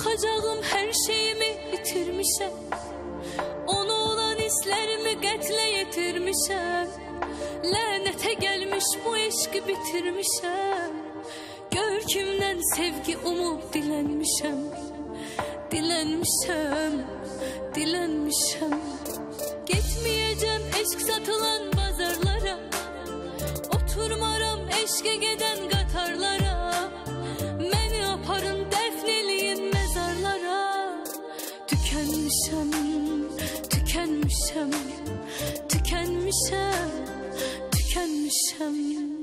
Bakacağım her şeyimi bitirmişim. Ona olan hislerimi qətlə yetirmişim. Lənətə gəlmiş bu eşqi bitirmişim. Gör kimdən sevgi umub dilənmişim. Dilənmişim, dilənmişim. Getməyəcəm eşq satılan bazarlara. Oturmaram eşqə gedən qatarlara. Məni aparın dəfn eləyin məzarlara. Tükənmişəm, tükənmişəm, tükənmişəm, tükənmişəm.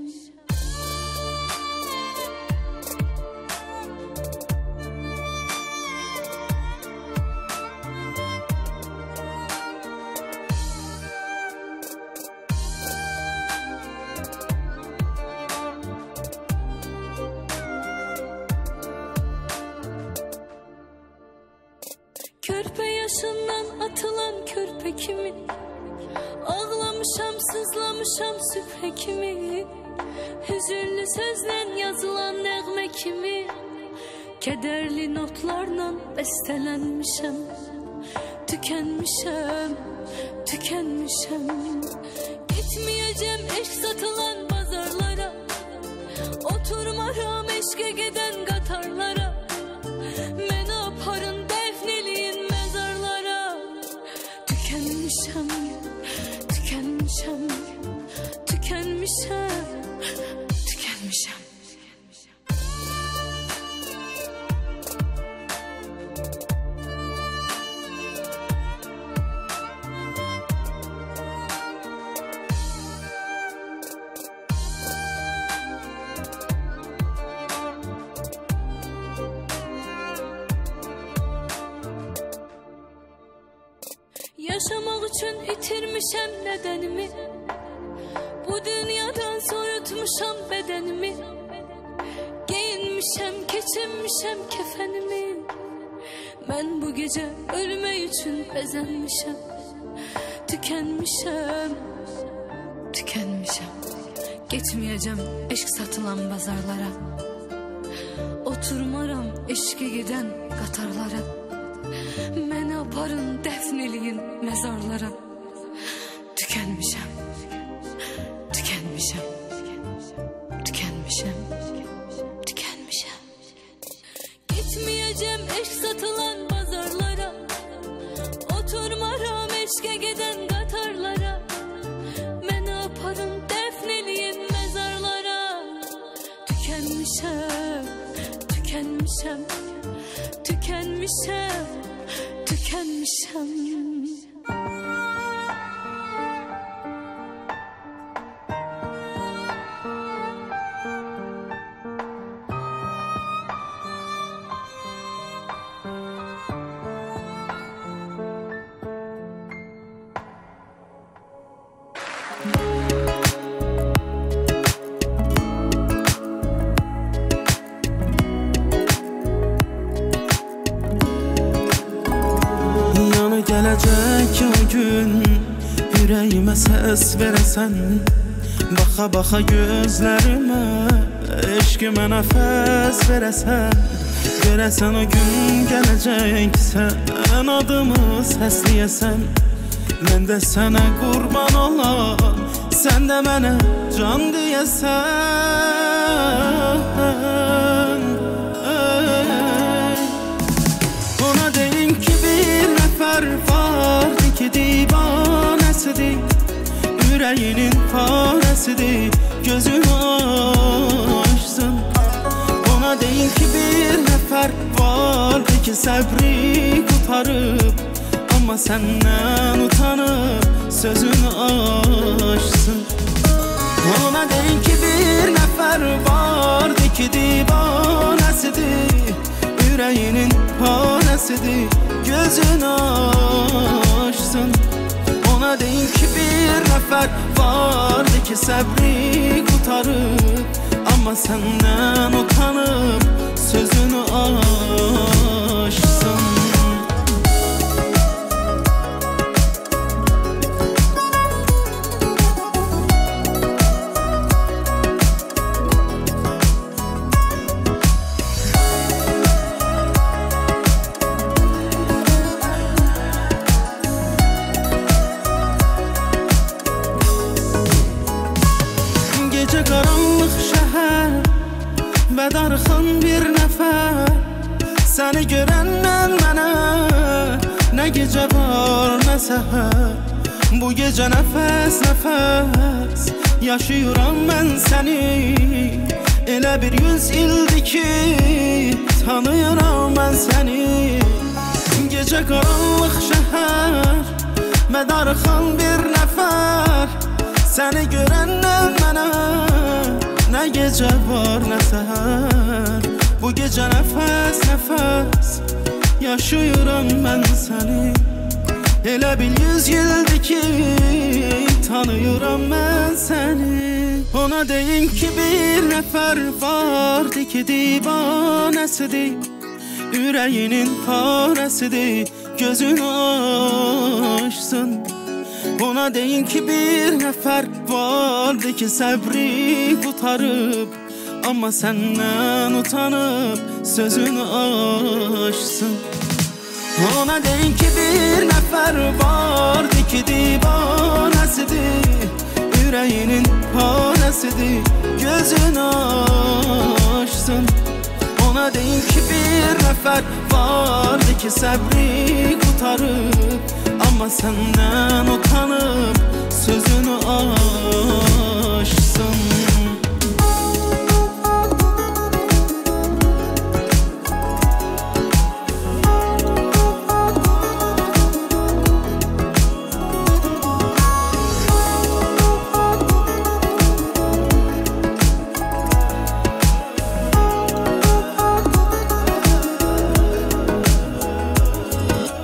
Körpə yaşından atılan körpə kimi. Ağlamışam, sızlamışam sübhə kimi. Hüzünlü sözlə yazılan nəğmə kimi. Kədərli notlarla bəstələnmişəm. Tükənmişəm, tükənmişəm. Getməyəcəm eşq satılan bazarlara. Oturmaram eşqə gedən qatarlara. Məni aparın dəfn eləyin məzarlara. Tükənmişəm, tükənmişəm, tükənmişəm, tükənmişəm. Yaşamaq üçün itirmişəm nədənimi. Bu dünyadan soyutmuşam bədənimi. Geyinmişəm, keçinmişəm kəfənimi. Mən bu gecə ölmək üçün bəzənmişəm. Tükənmişəm, tükənmişəm. Getməyəcəm eşq satılan bazarlara. Oturmaram eşqə gedən qatarlara. Məni aparın dəfn eləyin məzarlara. Tükənmişəm, tükənmişəm, tükənmişəm, tükənmişəm. Getməyəcəm eşq satılan bazarlara. Oturmaram eşqə gedən qatarlara. Məni aparın dəfn eləyin məzarlara. Tükənmişəm, tükənmişəm, tükənmişəm, tükənmişəm. Gələcək o gün ürəyimə səs verəsən. Baxa baxa gözlərimə eşqimə nəfəs verəsən. Görəsən o gün gələcək sən adımı səsləyəsən. Mən də sənə qurban olan, sən də mənə can deyəsən. Ona deyin ki bir nəfər vardı ki divanəsidir. Ürəyinin parəsidir, gözünü açsın. Ona deyin ki bir nəfər vardı ki səbri qutarıb. Amma səndən utanıb sözünü açsın. Ona deyin ki bir nəfər vardı ki divanəsidir. Ürəyinin parəsidir, gözünü açsın. Ona deyin ki bir nəfər vardı ki səbri qutarıb. Amma səndən utanıb sözünü açsın. Səni görəndən mənə nə gecə var, nə səhər. Bu gecə nəfəs nəfəs yaşayıram mən səni. Elə bir 100 ildir ki tanıyıram mən səni. Gecə qaranlıq şəhər, mədarxan bir nəfər. Səni görəndən mənə nə gecə var, nə səhər. Bu gecə nəfəs nəfəs yaşayıram mən səni. Elə bil 100 ildir ki tanıyıram mən səni. Ona deyin ki bir nəfər vardı ki divanəsidir, ürəyinin parəsidir, gözünü açsın. Ona deyin ki bir nəfər vardı ki səbri qutarıb, amma səndən utanıb sözünü açsın. Ona deyin ki bir nəfər vardı ki divanəsidir, ürəyinin parəsidir, gözünü açsın. Ona deyin ki bir nəfər vardı ki səbri qutarıb, amma səndən utanıb sözünü açsın.